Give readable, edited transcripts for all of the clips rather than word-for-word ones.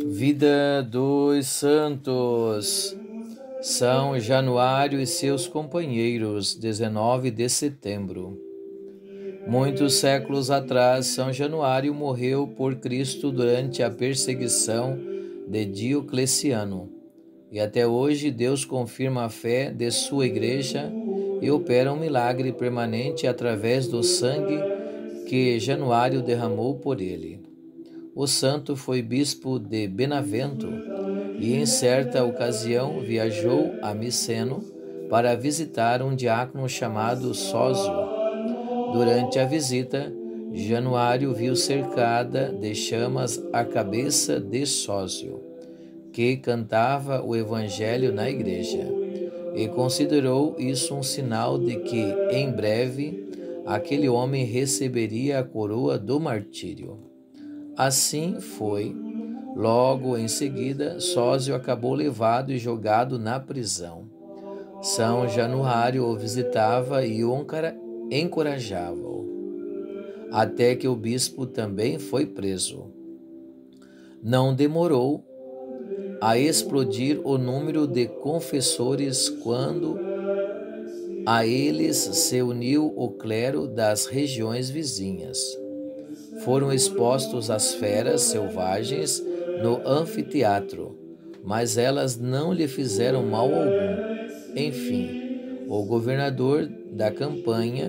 Vida dos Santos. São Januário e seus companheiros, 19 de setembro. Muitos séculos atrás, São Januário morreu por Cristo durante a perseguição de Diocleciano. E até hoje Deus confirma a fé de sua igreja e opera um milagre permanente através do sangue que Januário derramou por ele. O santo foi bispo de Benavento e, em certa ocasião, viajou a Miceno para visitar um diácono chamado Sósio. Durante a visita, Januário viu cercada de chamas a cabeça de Sósio, que cantava o evangelho na igreja, e considerou isso um sinal de que, em breve, aquele homem receberia a coroa do martírio. Assim foi. Logo em seguida, Sósio acabou levado e jogado na prisão. São Januário o visitava e o encorajava-o, até que o bispo também foi preso. Não demorou a explodir o número de confessores quando a eles se uniu o clero das regiões vizinhas. Foram expostos às feras selvagens no anfiteatro, mas elas não lhe fizeram mal algum. Enfim, o governador da campanha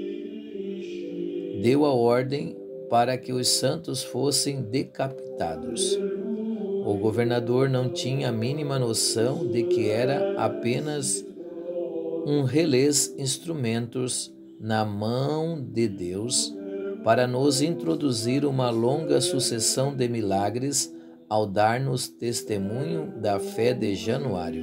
deu a ordem para que os santos fossem decapitados. O governador não tinha a mínima noção de que era apenas um relés instrumentos na mão de Deus para nos introduzir uma longa sucessão de milagres ao dar-nos testemunho da fé de Januário.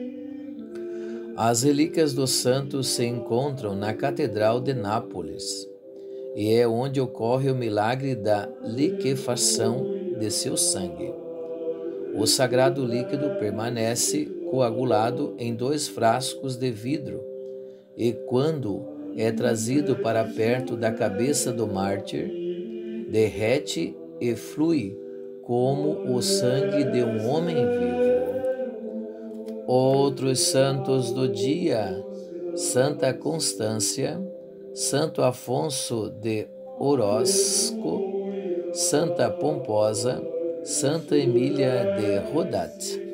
As relíquias dos santos se encontram na Catedral de Nápoles e é onde ocorre o milagre da liquefação de seu sangue. O sagrado líquido permanece coagulado em 2 frascos de vidro e, quando é trazido para perto da cabeça do mártir, derrete e flui como o sangue de um homem vivo. Outros santos do dia: Santa Constância, Santo Afonso de Orosco, Santa Pomposa, Santa Emília de Rodat.